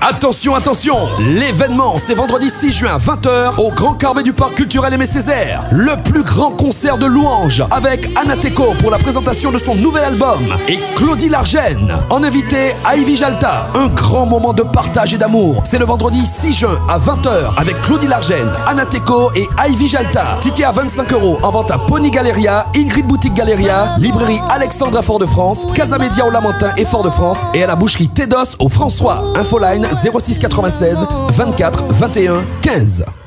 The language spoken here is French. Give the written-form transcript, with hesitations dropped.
Attention, attention, l'événement c'est vendredi 6 juin 20h au Grand Carbet du Parc Culturel Aimé Césaire. Le plus grand concert de louanges avec Anateco pour la présentation de son nouvel album et Claudie Largène. En invité, Ivy Jalta. Un grand moment de partage et d'amour. C'est le vendredi 6 juin à 20h avec Claudie Largène, Anateco et Ivy Jalta. Ticket à 25 € en vente à Pony Galeria, Ingrid Boutique Galeria, Librairie Alexandre à Fort-de-France, Casa Média au Lamentin et Fort-de-France et à la boucherie Tédos au François. Infoline 06 96 24 21 15.